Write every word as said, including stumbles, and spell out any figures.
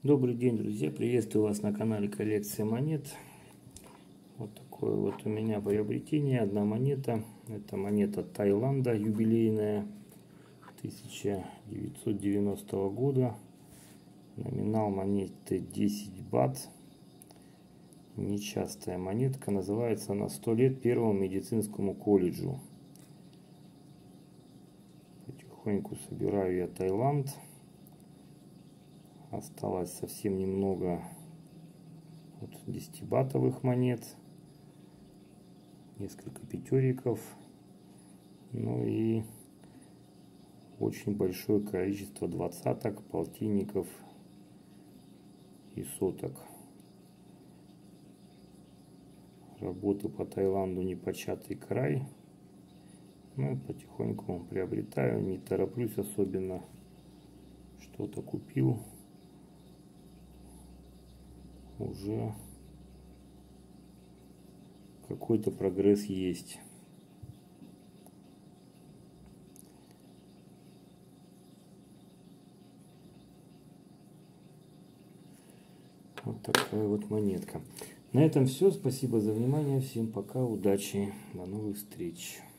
Добрый день, друзья! Приветствую вас на канале Коллекция монет. Вот такое вот у меня приобретение. Одна монета. Это монета Таиланда юбилейная тысяча девятьсот девяностого года. Номинал монеты десять бат. Нечастая монетка. Называется на сто лет Первому медицинскому колледжу. Потихоньку собираю я Таиланд. Осталось совсем немного вот десятибатовых монет, несколько пятериков, ну и очень большое количество двадцаток, полтинников и соток. Работы по Таиланду непочатый край. Ну и потихоньку приобретаю, не тороплюсь особенно. Что-то купил. Уже какой-то прогресс есть. Вот такая вот монетка. На этом все. Спасибо за внимание. Всем пока. Удачи. До новых встреч.